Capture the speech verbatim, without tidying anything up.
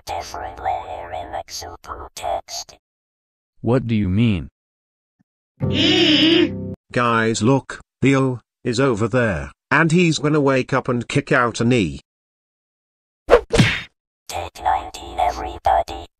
different layer in the Csupo text. What do you mean? Guys, look, the O is over there, and he's gonna wake up and kick out an E. Take nineteen, everybody.